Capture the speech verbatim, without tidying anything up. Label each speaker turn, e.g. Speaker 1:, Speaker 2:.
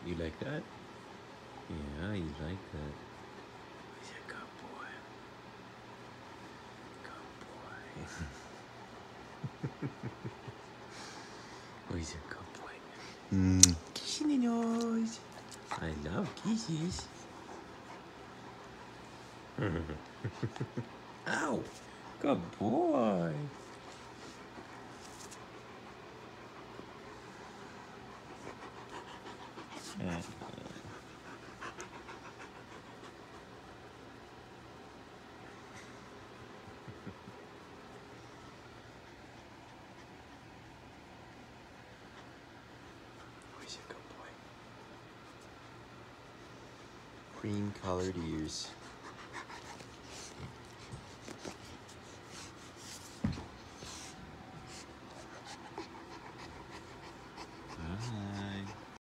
Speaker 1: You like that? Yeah, you like that. He's a good boy. Good boy. Oh, he's a good boy. Mm. Kissing the nose. I love kisses. Ow! Good boy. Uh, He's a good boy. Cream colored ears.